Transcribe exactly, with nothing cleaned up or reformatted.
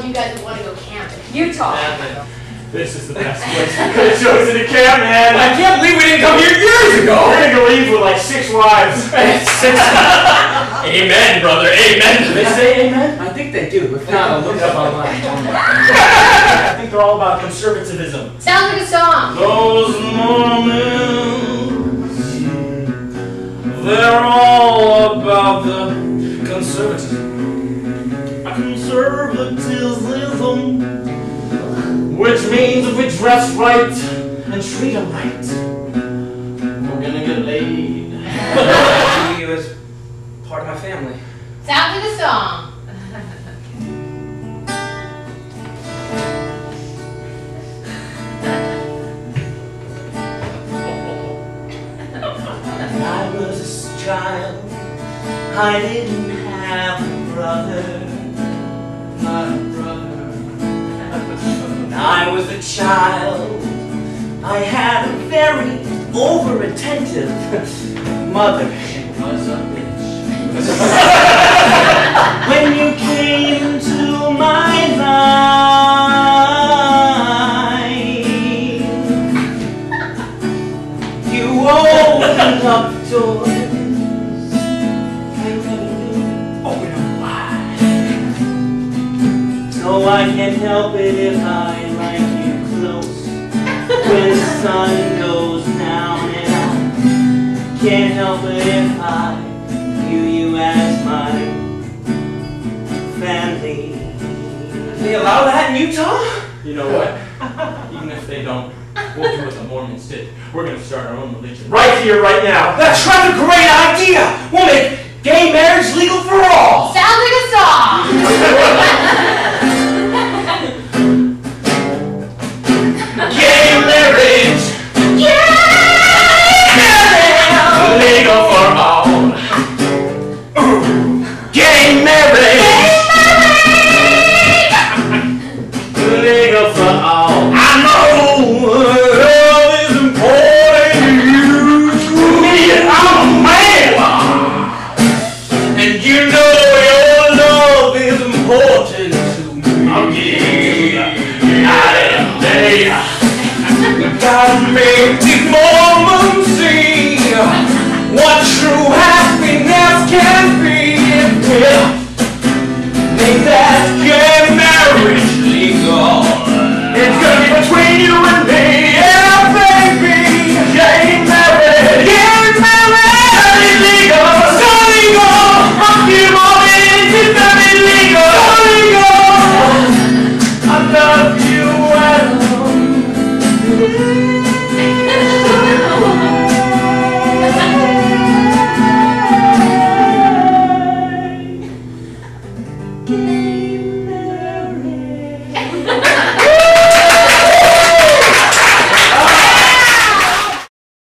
college, you guys would want to go camping. Utah. Man, this is the best place we could have chosen to camp, man. I can't believe we didn't come here years ago. We're gonna go leave with like six wives. Six. Amen, brother. Amen. Do they say amen? I think they do. If not, I'll look it up online. I think they're all about conservatism. Sounds like a song. Those Mormons, they're all about the conservatism. Conservatism, which means if we dress right and treat them right, we're gonna get laid. You as part of my family. Sounds like a song. I was a child, I didn't have a brother, not a brother. When I was a child, I had a very over-attentive mother. She was a bitch. When you came to my life, you opened up doors. So I can't help it if I like you close. When the sun goes down and I can't help it if I view you as my family. They allow that in Utah? You know what? Even if they don't, we'll do what the Mormons did. We're gonna start our own religion. Right here, right now. That's right, a great idea! We'll make gay marriage legal for all! Sounds like a song. Gay marriage! Yeah! Legal for all. Gay marriage! Legal for all. I know love is important to you, to me, and I'm a man. And you know your love is important to me. I'll give night and day. We gotta make these moments see what true happiness can be. If we make that